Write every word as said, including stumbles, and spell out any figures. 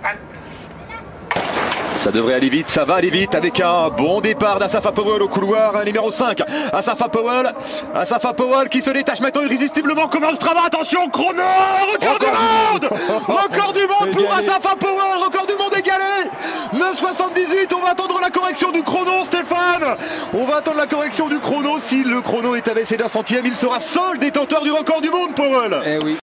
Ça devrait aller vite, ça va aller vite avec un bon départ d'Asafa Powell au couloir, numéro cinq. Asafa Powell, Asafa Powell qui se détache maintenant irrésistiblement comme un Strava. Attention, chrono, record du monde, record du monde pour Asafa Powell, record du monde égalé. neuf soixante-dix-huit, on va attendre la correction du chrono, Stéphane. On va attendre la correction du chrono. Si le chrono est abaissé d'un centième, il sera seul détenteur du record du monde, Powell. Eh oui.